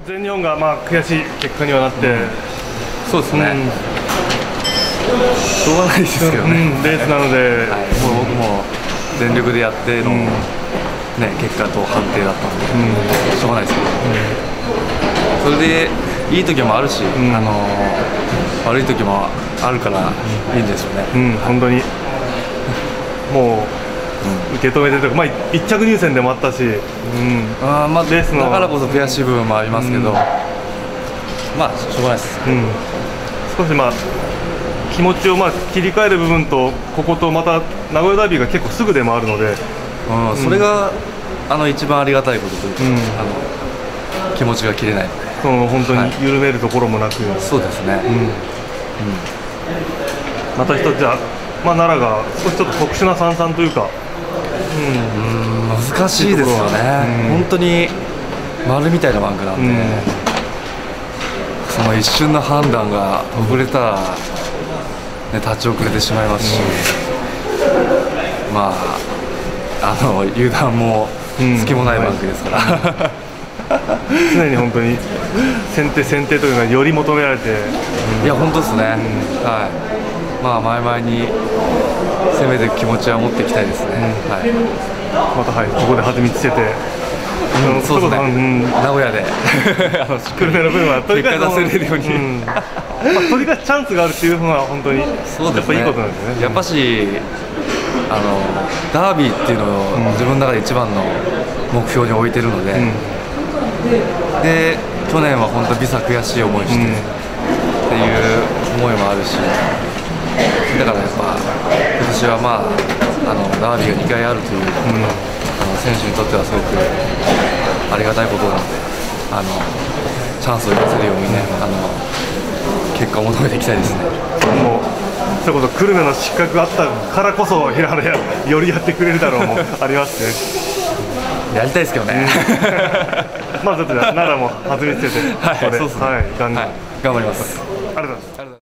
全日本が悔しい結果にはなって、 そうですね、しょうがないですけどね、 レースなので、 もう僕も全力でやっての、結果と判定だったので、しょうがないですけど、それでいい時もあるし、悪い時もあるからいいんですよね。 本当にもう受け止めてというか、1着入選でもあったし、レースのだからこそ悔しい部分もありますけど、しょうがないです。 少し気持ちを切り替える部分と、こことまた名古屋ダービーが結構すぐでもあるので、 それが一番ありがたいことというか、気持ちが切れないので、 本当に緩めるところもなく、 そうですね、 また一つ奈良が少しちょっと特殊な三々というか、 難しいですよね、本当に丸みたいなバンクなんで、その一瞬の判断が遅れたら、立ち遅れてしまいますし、油断も隙もないバンクですから、 常に本当に先手というのがより求められて、 いや本当ですね、前々に攻めていく気持ちは持っていきたいですね。 またここで弾みつけて、 そうですね、名古屋で久留米の分は結果出せれるように、 取り返すチャンスがあるっていうのは本当にやっぱいいことなんですね。 やっぱしダービーっていうのを自分の中で一番の目標に置いてるので、で去年は本当ビサ悔しい思いしてっていう思いもあるし、だからやっぱ今年はダービーが2回あるという、選手にとってはすごくありがたいことなので、チャンスを生かせるようにね、結果を求めていきたいですね。 もうそれこそ久留米の失格があったからこそ平原やよりやってくれるだろうもありますね。 やりたいですけどね。 ちょっと奈良も弾みつけて、 そうですね。頑張ります。 ありがとうございます。